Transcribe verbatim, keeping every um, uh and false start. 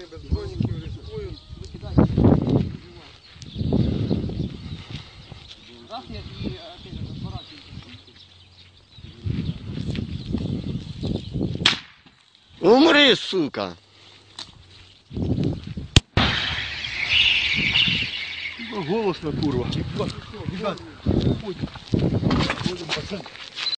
машини, без броніків, ризикують. Раз я і опять же розворачуюся. Умри, сука! Голосно, курва. Ребят, уходим. Уходим, пацан.